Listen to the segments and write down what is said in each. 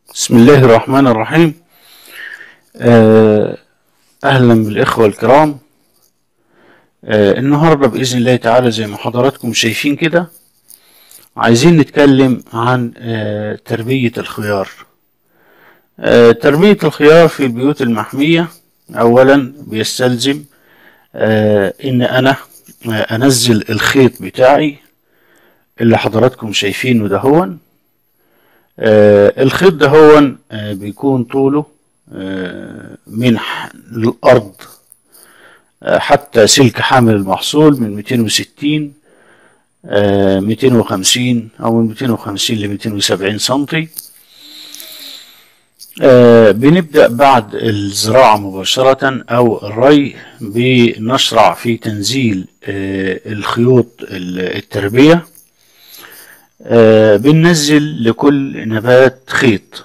بسم الله الرحمن الرحيم. أهلا بالإخوة الكرام. النهاردة بإذن الله تعالى زي ما حضراتكم شايفين كده عايزين نتكلم عن تربية الخيار. تربية الخيار في البيوت المحمية أولا بيستلزم إن أنا أنزل الخيط بتاعي اللي حضراتكم شايفينه دهون. الخيط دهون بيكون طوله من الأرض حتى سلك حامل المحصول من 260 250 أو من 250 ل 270 سنتي. بنبدأ بعد الزراعة مباشرة أو الري بنشرع في تنزيل الخيوط التربية. بننزل لكل نبات خيط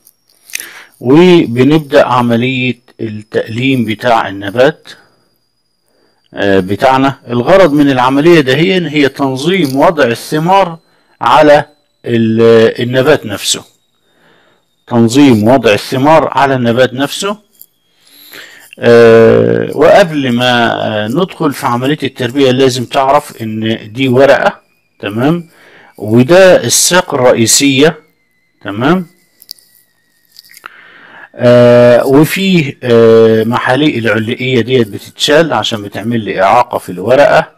وبنبدأ عملية التأليم بتاع النبات بتاعنا. الغرض من العملية ده هي تنظيم وضع الثمار على النبات نفسه، تنظيم وضع الثمار على النبات نفسه. وقبل ما ندخل في عملية التربية لازم تعرف ان دي ورقة، تمام، وده الساق الرئيسية، تمام. وفيه محاليق العلقية ديت بتتشال عشان بتعمل لي إعاقة في الورقة،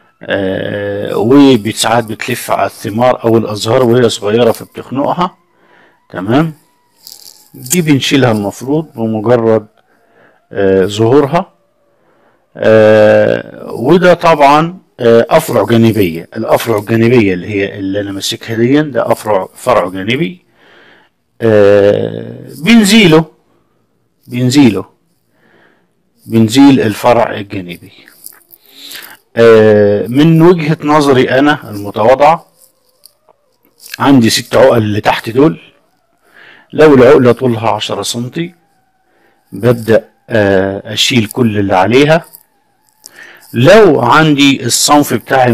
وساعات بتلف على الثمار أو الأزهار وهي صغيرة فبتخنقها، تمام. دي بنشيلها المفروض بمجرد ظهورها. وده طبعا أفرع جانبية. الأفرع الجانبية اللي أنا ماسكها دي ده فرع جانبي. بنزيل الفرع الجانبي. من وجهة نظري أنا المتواضعة عندي 6 عقل اللي تحت دول. لو العقلة طولها 10 سنتي ببدأ أشيل كل اللي عليها. لو عندي الصنف بتاعي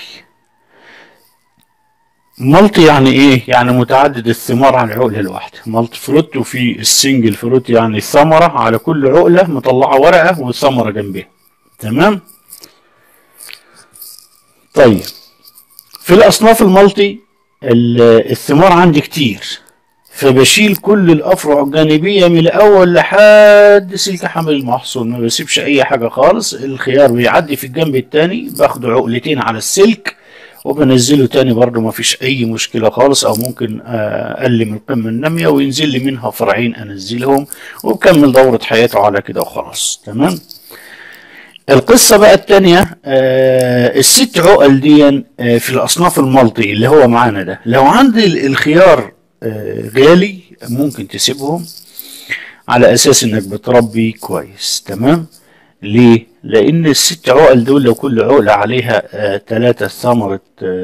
مالتي يعني ايه؟ يعني متعدد الثمار على العقلة الواحدة، مالتي فروت. وفي السنجل فروت يعني ثمرة على كل عقلة مطلعة ورقة وثمرة جنبها، تمام. طيب في الأصناف المالتي الثمار عندي كتير، فبشيل كل الأفرع الجانبية من الأول لحد سلك حمل المحصول، ما بسيبش أي حاجة خالص. الخيار بيعدي في الجنب التاني، باخده عقلتين على السلك وبنزله تاني برضو ما فيش أي مشكلة خالص، أو ممكن أقلم القمة النامية وينزل لي منها فرعين أنزلهم وبكمل دورة حياته على كده وخلاص، تمام. القصة بقى التانية، ال6 عقل دي في الأصناف المالتي اللي هو معانا ده. لو عندي الخيار غالي ممكن تسيبهم على أساس إنك بتربي كويس، تمام. ليه؟ لأن ال6 عقل دول لو كل عقلة عليها 3 ثمرة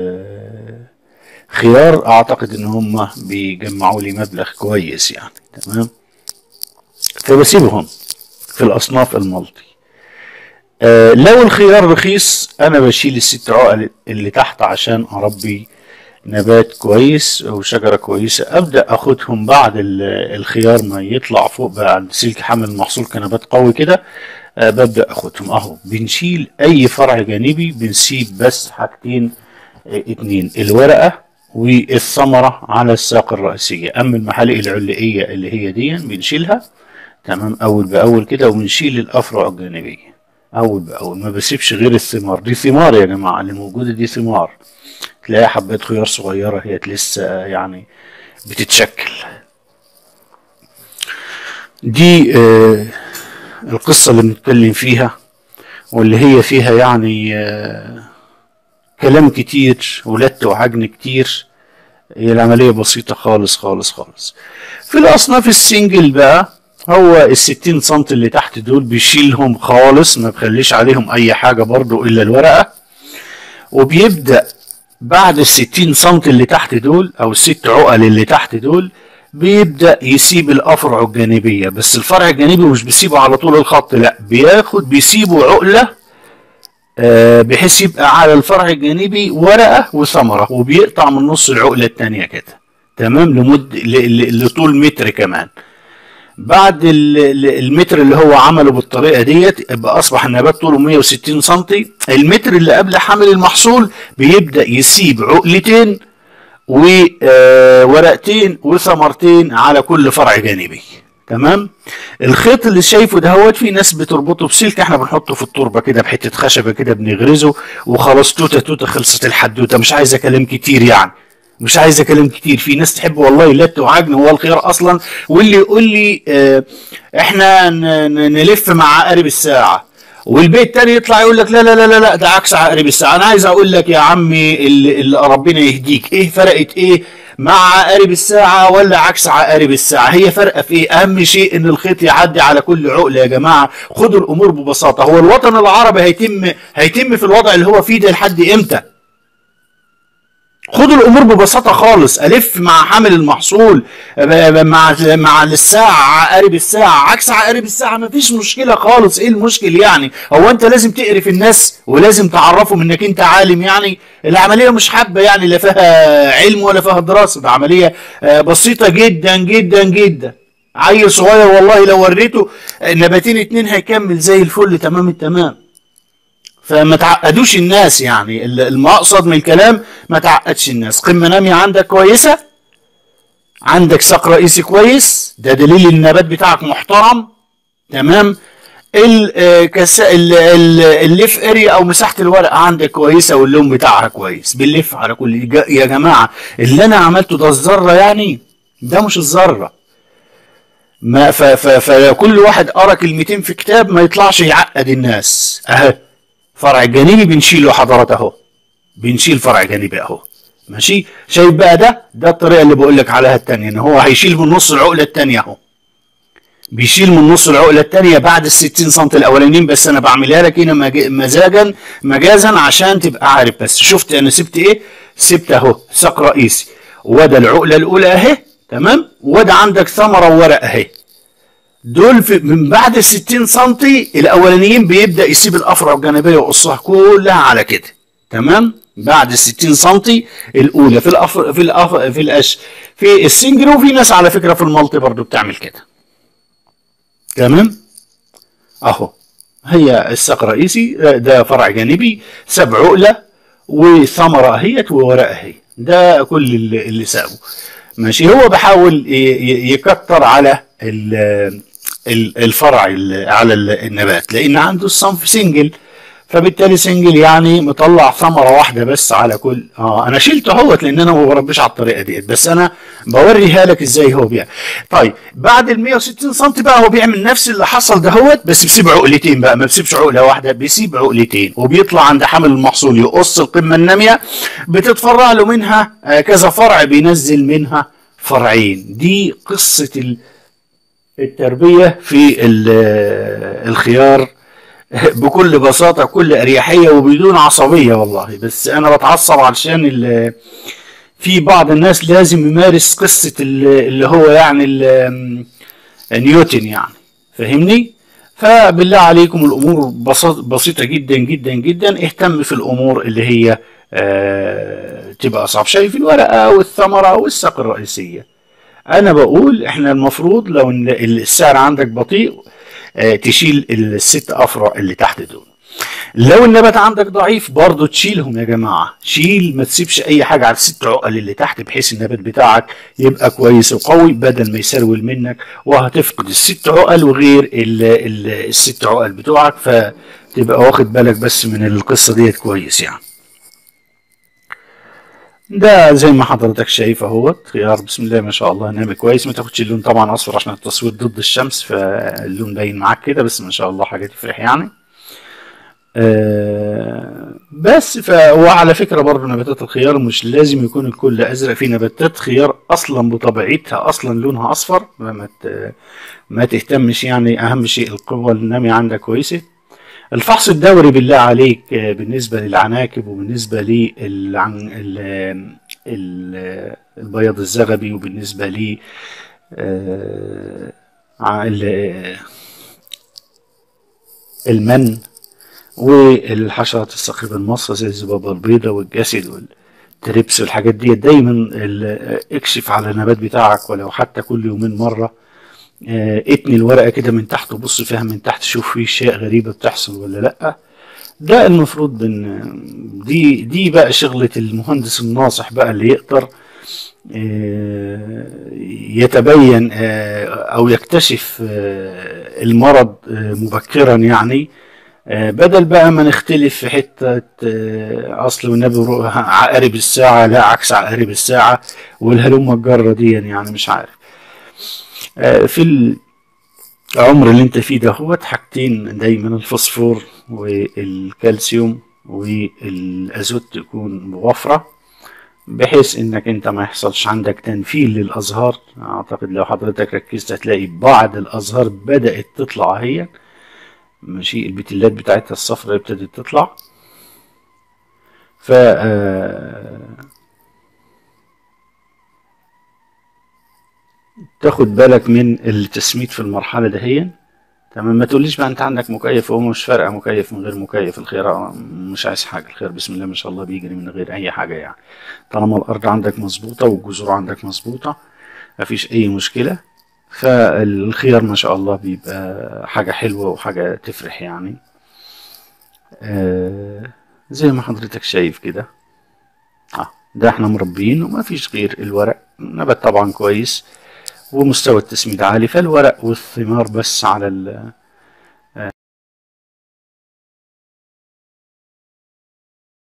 خيار أعتقد إن هم بيجمعوا لي مبلغ كويس يعني، تمام. فبسيبهم في الأصناف المالتي. لو الخيار رخيص أنا بشيل ال6 عقل اللي تحت عشان أربي نبات كويس أو شجرة كويسة. أبدأ أخدهم بعد الخيار ما يطلع فوق بقى عند سلك حمل المحصول كنبات قوي كده. ببدأ أخدهم أهو. بنشيل أي فرع جانبي، بنسيب بس حاجتين 2، الورقة والثمرة على الساق الرئيسية. أما المحالق العلقية اللي هي دي بنشيلها، تمام، أول بأول كده، وبنشيل الأفرع الجانبية أول بأول. ما بسيبش غير الثمار. دي ثمار يا جماعة اللي موجودة، دي ثمار. تلاقي حبات خيار صغيرة هي لسه يعني بتتشكل. دي القصة اللي بنتكلم فيها، واللي هي فيها يعني كلام كتير ولت وعجن كتير. هي العملية بسيطة خالص خالص خالص. في الأصناف السنجل بقى هو ال60 سنت اللي تحت دول بيشيلهم خالص، ما بخليش عليهم أي حاجة برضو إلا الورقة. وبيبدأ بعد ال60 سنت اللي تحت دول أو ال6 عقل اللي تحت دول بيبدأ يسيب الأفرع الجانبية. بس الفرع الجانبي مش بيسيبه على طول الخط، لا، بيسيبه عقلة بحيث يبقى على الفرع الجانبي ورقة وثمرة، وبيقطع من نص العقلة التانية كده، تمام، لطول متر كمان. بعد المتر اللي هو عمله بالطريقه ديت يبقى اصبح النبات طوله 160 سم. المتر اللي قبل حمل المحصول بيبدا يسيب عقلتين وورقتين وثمرتين على كل فرع جانبي. تمام. الخيط اللي شايفه دهوت في ناس بتربطه بسلك، احنا بنحطه في التربه كده بحته خشبه كده بنغرزه وخلاص، توته توته خلصت الحدوته. مش عايزه كلام كتير يعني، مش عايزه كلام كتير. في ناس تحب والله لت وعجن هو الخيار اصلا. واللي يقول لي احنا نلف مع عقارب الساعه، والبيت تاني يطلع يقول لك لا لا لا لا لا ده عكس عقارب الساعه. انا عايز اقول لك يا عمي اللي ربنا يهديك، ايه فرقت ايه مع عقارب الساعه ولا عكس عقارب الساعه؟ هي فرقه في ايه؟ اهم شيء ان الخيط يعدي على كل عقله. يا جماعه خدوا الامور ببساطه. هو الوطن العربي هيتم في الوضع اللي هو فيه ده لحد امتى؟ خدوا الامور ببساطه خالص. الف مع حامل المحصول، مع الساعه عقارب الساعه عكس عقارب الساعه، مفيش مشكله خالص. ايه المشكل يعني؟ هو انت لازم تقرف الناس ولازم تعرفهم انك انت عالم يعني؟ العمليه مش حابه يعني، لا فيها علم ولا فيها دراسه. ده عمليه بسيطه جدا جدا جدا. عيل صغير والله لو وريته نباتين اتنين هيكمل زي الفل تمام التمام. فما تعقدوش الناس يعني، المقصد من الكلام ما تعقدش الناس. قمة نامية عندك كويسة، عندك ساق رئيسي كويس، ده دليل النبات بتاعك محترم. تمام. الليف اريا او مساحة الورق عندك كويسة واللون بتاعها كويس، بنلف على كل. يا جماعة اللي انا عملته ده الذرة يعني؟ ده مش الذرة. ما فكل واحد قرا كلمتين في كتاب ما يطلعش يعقد الناس. اهي فرع جانبي بنشيله حضرات اهو، بنشيل فرع جانبي اهو. ماشي. شايف بقى ده الطريقه اللي بقول لك عليها الثانيه، ان هو هيشيل من نص العقله الثانيه اهو، بيشيل من نص العقله الثانيه بعد ال 60 سم الاولانيين. بس انا بعملها لك هنا مجازا عشان تبقى عارف. بس شفت انا سبت ايه؟ سبت اهو ساق رئيسي، وده العقله الاولى اهي. تمام. وده عندك ثمره وورق اهي. دول من بعد ال 60 سم الاولانيين بيبدا يسيب الافرع الجانبيه ويقصها كلها على كده. تمام. بعد ال 60 سم الاولى في السنجل. وفي ناس على فكره في المالتي برضو بتعمل كده. تمام. اهو هي الساق الرئيسي، ده فرع جانبي ساب عقله وثمره اهيت وورقه اهي. ده كل اللي سابه. ماشي. هو بحاول يكتر على الفرع على النبات، لان عنده الصنف سنجل، فبالتالي سنجل يعني مطلع ثمره واحده بس على كل. انا شلته اهوت لان انا ما بربيش على الطريقه ديت، بس انا بوريها لك ازاي هو بيعمل. طيب بعد ال 160 سم بقى هو بيعمل نفس اللي حصل دهوت، بس بيسيب عقلتين بقى، ما بيسيبش عقله واحده، بيسيب عقلتين. وبيطلع عند حمل المحصول يقص القمه الناميه، بتتفرع له منها كذا فرع، بينزل منها فرعين. دي قصه التربيه في الخيار بكل بساطة، بكل أريحية وبدون عصبية والله. بس أنا بتعصب علشان في بعض الناس لازم يمارس قصة اللي هو يعني نيوتن يعني، فهمني؟ فبالله عليكم الأمور بسيطة جدا جدا جدا. اهتم في الأمور اللي هي تبقى أصعب. شايف الورقة والثمرة والساق الرئيسية. أنا بقول إحنا المفروض لو السعر عندك بطيء تشيل الست افرع اللي تحت دول. لو النبات عندك ضعيف برضه تشيلهم يا جماعه. شيل، ما تسيبش اي حاجه على الست عقل اللي تحت، بحيث النبات بتاعك يبقى كويس وقوي بدل ما يسرول منك وهتفقد الست عقل وغير الست عقل بتوعك. فتبقى واخد بالك بس من القصه ديت كويس يعني. ده زي ما حضرتك شايف اهوت خيار بسم الله ما شاء الله نامي كويس. ما تاخدش اللون طبعا اصفر عشان التصوير ضد الشمس، فاللون باين معاك كده، بس ما شاء الله حاجه تفرح يعني. بس وعلى فكره برضه نباتات الخيار مش لازم يكون الكل ازرق. في نباتات خيار اصلا بطبيعتها اصلا لونها اصفر، ما تهتمش يعني. اهم شيء القوه الناميه عندك كويسه. الفحص الدوري بالله عليك بالنسبة للعناكب وبالنسبة البياض الزغبي وبالنسبة ل المن والحشرات الثقيبة المصة زي الذبابة البيضاء والجسد تريبس والحاجات دي دايما اكشف على النبات بتاعك ولو حتى كل يومين مرة. اتني الورقة كده من تحت وبص فيها من تحت، شوف في شيء غريبة بتحصل ولا لأ. ده المفروض دي بقى شغلة المهندس الناصح بقى اللي يقدر يتبين او يكتشف المرض مبكرا يعني. بدل بقى ما نختلف في حتة اصل والنبي عقارب الساعة لا عكس عقارب الساعة والهلومة الجرة دي، يعني مش عارف. في العمر اللي انت فيه ده هو حاجتين دايما، الفوسفور والكالسيوم والازوت تكون موفرة بحيث انك انت ما يحصلش عندك تنفيل للازهار. اعتقد لو حضرتك ركزت هتلاقي بعض الازهار بدأت تطلع اهي، ماشي، البتلات بتاعتها الصفراء ابتدت تطلع. ف تاخد بالك من التسميد في المرحلة دهيا. تمام، ما تقوليش بقى انت عندك مكيف وهو مش فارقه مكيف من غير مكيف، الخير مش عايز حاجه، الخير بسم الله ما شاء الله بيجري من غير اي حاجه يعني. طالما الارض عندك مظبوطه والجذور عندك مظبوطه مفيش اي مشكله، فالخيار ما شاء الله بيبقى حاجه حلوه وحاجه تفرح يعني. زي ما حضرتك شايف كده، ده احنا مربيين وما فيش غير الورق، نبات طبعا كويس ومستوى التسميد عالي، فالورق والثمار بس على